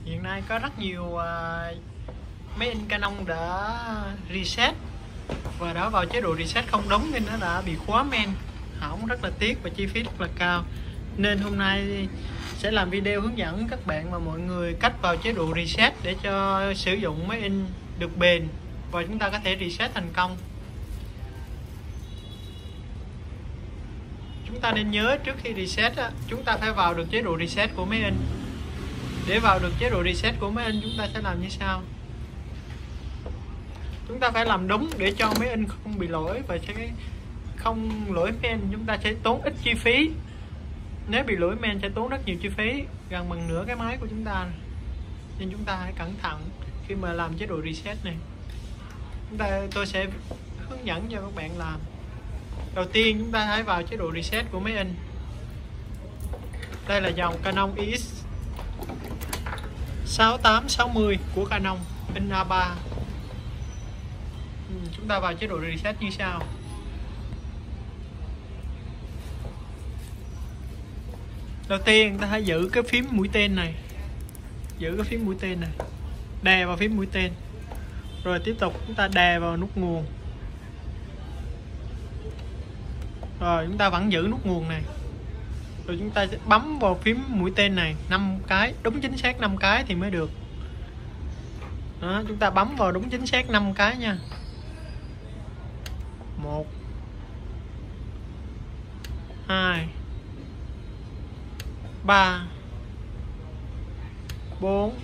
Hiện nay có rất nhiều máy in Canon đã reset và đã vào chế độ reset không đúng nên nó đã bị khóa main hỏng, rất là tiếc và chi phí rất là cao. Nên hôm nay sẽ làm video hướng dẫn các bạn và mọi người cách vào chế độ reset để cho sử dụng máy in được bền và chúng ta có thể reset thành công. Chúng ta nên nhớ trước khi reset chúng ta phải vào được chế độ reset của máy in. Để vào được chế độ reset của máy in chúng ta sẽ làm như sau. Chúng ta phải làm đúng để cho máy in không bị lỗi và sẽ không lỗi main, chúng ta sẽ tốn ít chi phí. Nếu bị lỗi main sẽ tốn rất nhiều chi phí, gần bằng nửa cái máy của chúng ta. Nên chúng ta hãy cẩn thận khi mà làm chế độ reset này. Tôi sẽ hướng dẫn cho các bạn làm. Đầu tiên chúng ta hãy vào chế độ reset của máy in. Đây là dòng Canon EX 6860 của Canon in A3. Chúng ta vào chế độ reset như sau. Đầu tiên ta hãy giữ cái phím mũi tên này. Giữ cái phím mũi tên này, đè vào phím mũi tên. Rồi tiếp tục chúng ta đè vào nút nguồn. Rồi chúng ta vẫn giữ nút nguồn này. Rồi chúng ta sẽ bấm vào phím mũi tên này 5 cái, đúng chính xác 5 cái thì mới được. Đó, chúng ta bấm vào đúng chính xác 5 cái nha. 1 2 3 4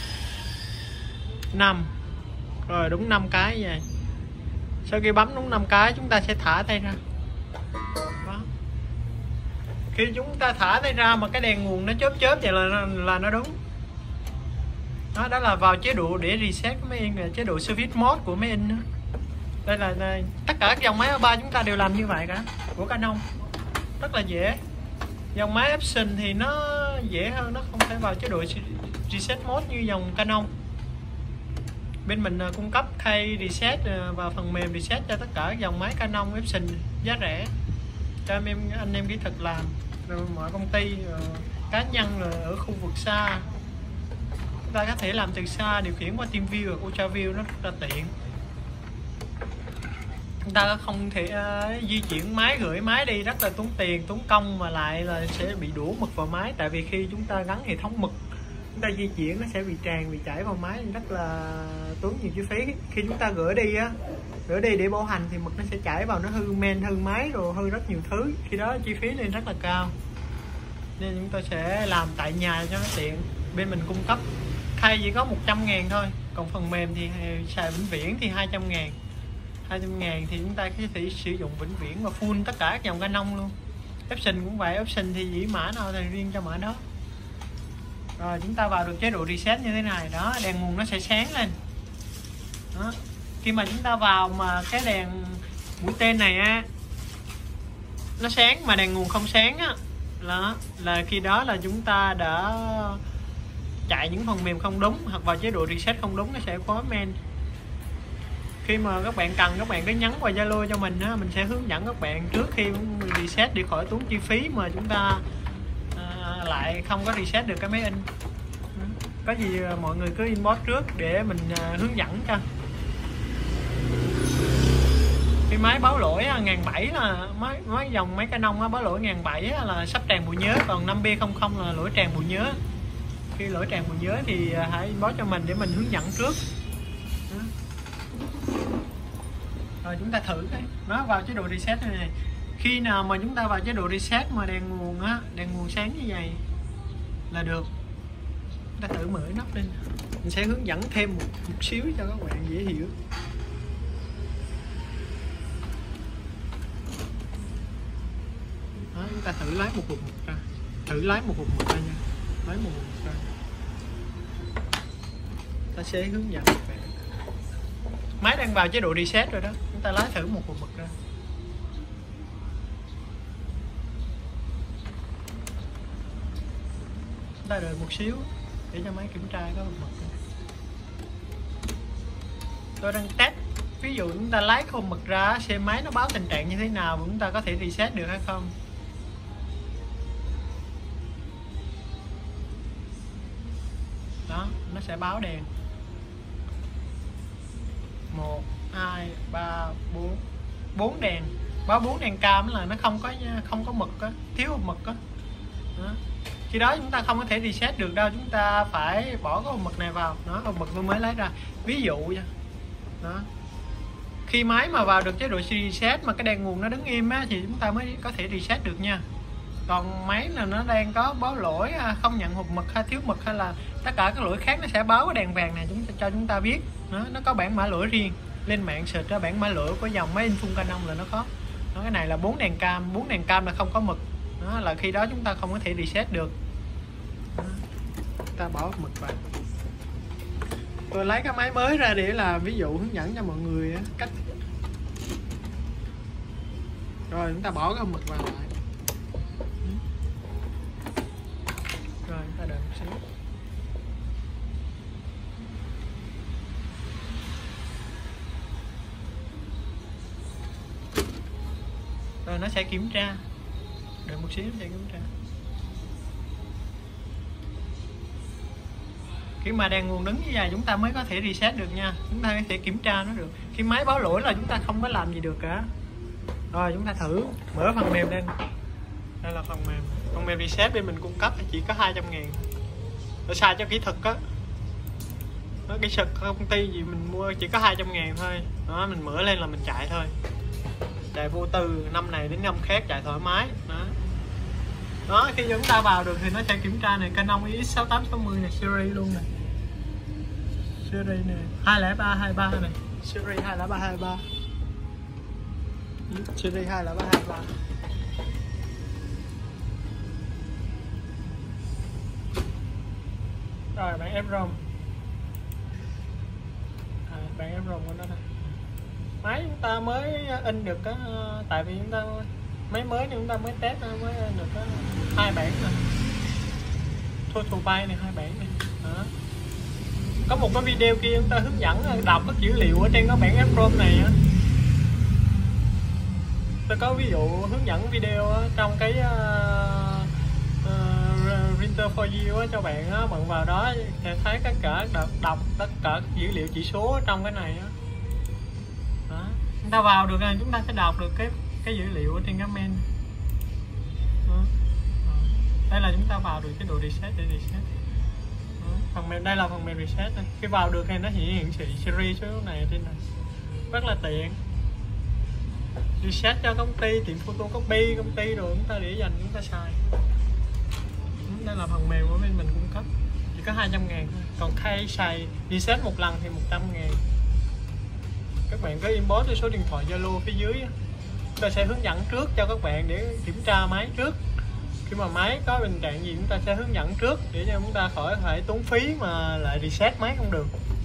5. Rồi đúng 5 cái vậy. Sau khi bấm đúng 5 cái chúng ta sẽ thả tay ra. Đó. Khi chúng ta thả tay ra mà cái đèn nguồn nó chớp chớp vậy là nó đúng. Đó là vào chế độ để reset máy in, là chế độ service mode của máy in đó. Đây là tất cả các dòng máy A3 chúng ta đều làm như vậy cả, của Canon. Rất là dễ. Dòng máy Epson thì nó dễ hơn, nó không phải vào chế độ reset mode như dòng Canon. Bên mình cung cấp key reset và phần mềm reset cho tất cả các dòng máy Canon Epson giá rẻ cho anh em kỹ thuật làm. Rồi mọi công ty cá nhân ở khu vực xa, chúng ta có thể làm từ xa, điều khiển qua TeamView và UltraView, nó rất là tiện. Chúng ta không thể di chuyển máy, gửi máy đi rất là tốn tiền, tốn công, mà lại là sẽ bị đổ mực vào máy. Tại vì khi chúng ta gắn hệ thống mực, chúng ta di chuyển nó sẽ bị tràn, bị chảy vào máy, rất là tốn nhiều chi phí. Khi chúng ta gửi đi để bảo hành thì mực nó sẽ chảy vào, nó hư main, hư máy, rồi hư rất nhiều thứ. Khi đó chi phí nên rất là cao. Nên chúng tôi sẽ làm tại nhà cho nó tiện. Bên mình cung cấp khay chỉ có 100.000 thôi, còn phần mềm thì xài vĩnh viễn thì 200.000. 200.000 thì chúng ta có thể sử dụng vĩnh viễn và full tất cả các dòng Canon luôn. Epson cũng vậy, Epson thì chỉ mã nào thì riêng cho mã đó. Rồi chúng ta vào được chế độ reset như thế này đó, đèn nguồn nó sẽ sáng lên. Đó. Khi mà chúng ta vào mà cái đèn mũi tên này á nó sáng mà đèn nguồn không sáng á, là khi đó là chúng ta đã chạy những phần mềm không đúng, hoặc vào chế độ reset không đúng, nó sẽ khóa main. Khi mà các bạn cần, các bạn cứ nhắn qua Zalo cho mình á, mình sẽ hướng dẫn các bạn trước khi reset để khỏi tốn chi phí mà chúng ta lại không có reset được cái máy in. Có gì mọi người cứ inbox trước để mình hướng dẫn cho. Khi máy báo lỗi 1700 là máy dòng máy Canon báo lỗi 1700 là sắp tràn bộ nhớ, còn 5B00 là lỗi tràn bộ nhớ. Khi lỗi tràn bộ nhớ thì hãy inbox cho mình để mình hướng dẫn trước. Rồi chúng ta thử cái nó vào chế độ reset này. Khi nào mà chúng ta vào chế độ reset mà đèn nguồn sáng như vậy là được. Chúng ta thử mở nắp lên, mình sẽ hướng dẫn thêm một xíu cho các bạn dễ hiểu. Đó, chúng ta thử lấy một hộp mực ra, nha, lấy một hộp mực ra. Ta sẽ hướng dẫn các bạn. Máy đang vào chế độ reset rồi đó, chúng ta lấy thử một hộp mực ra. Chúng ta đợi một xíu để cho máy kiểm tra cái hộp mực. Tôi đang test, ví dụ chúng ta lấy cái hộp mực ra xem máy nó báo tình trạng như thế nào và chúng ta có thể reset được hay không. Đó, đó, nó sẽ báo đèn 1 2 3 4 4 đèn, báo 4 đèn cam là nó không có mực á, thiếu hộp mực á. Khi đó chúng ta không có thể reset được đâu, chúng ta phải bỏ cái hộp mực này vào, đó, hộp mực tôi mới lấy ra ví dụ nha. Đó, khi máy mà vào được chế độ reset mà cái đèn nguồn nó đứng im á, thì chúng ta mới có thể reset được nha. Còn máy là nó đang có báo lỗi không nhận hộp mực hay thiếu mực hay là tất cả các lỗi khác, nó sẽ báo cái đèn vàng này cho chúng ta biết. Nó có bản mã lỗi riêng, lên mạng search ra bản mã lỗi của dòng máy Infun Canon là nó có. Đó, cái này là 4 đèn cam là không có mực. Đó, là khi đó chúng ta không có thể reset được. Đó, chúng ta bỏ mực vào. Tôi lấy cái máy mới ra để là ví dụ hướng dẫn cho mọi người cách. Rồi chúng ta bỏ cái mực vào lại. Rồi chúng ta đợi một xíu. Rồi nó sẽ kiểm tra. Đợi một xíu nó sẽ kiểm tra. Khi mà đèn nguồn đứng như vậy chúng ta mới có thể reset được nha. Chúng ta có thể kiểm tra nó được. Khi máy báo lỗi là chúng ta không có làm gì được cả. Rồi chúng ta thử mở phần mềm lên. Đây là phần mềm. Phần mềm reset bên mình cung cấp chỉ có 200.000. Nó sai cho kỹ thuật á. Nó kỹ thuật công ty gì mình mua chỉ có 200.000 thôi. Đó, mình mở lên là mình chạy thôi. Chạy vô tư năm này đến năm khác chạy thoải mái. Đó, khi chúng ta vào được thì nó sẽ kiểm tra này, Canon IX6860 này, series luôn này. Series này 20323 này, series 20323. Series 20323. Rồi bản EEPROM. Bản EEPROM của nó đây. Máy chúng ta mới in được cái, tại vì chúng ta máy mới thì chúng ta mới test mới được có 2 bản rồi. Total Byte này 2 bản này. Đó. Có một cái video kia chúng ta hướng dẫn đọc các dữ liệu ở trên cái bản EEPROM này á. Tôi có ví dụ hướng dẫn video trong cái Printer for You cho bạn á, bạn vào đó sẽ thấy tất cả đọc tất cả các dữ liệu chỉ số trong cái này á. Đó. Chúng ta vào được rồi chúng ta sẽ đọc được cái dữ liệu ở trên cái main. Đây là chúng ta vào được cái độ reset để reset. Phần mềm đây là phần mềm reset này. Khi vào được thì nó hiển thị series số này trên này, rất là tiện. Reset cho công ty, tiệm photocopy công ty rồi chúng ta để dành chúng ta xài. Đây là phần mềm của bên mình cung cấp, chỉ có 200.000 thôi. Còn khai xài reset một lần thì 100.000. Các bạn có inbox số điện thoại Zalo phía dưới. Chúng ta sẽ hướng dẫn trước cho các bạn để kiểm tra máy trước. Khi mà máy có tình trạng gì chúng ta sẽ hướng dẫn trước để cho chúng ta khỏi phải tốn phí mà lại reset máy không được.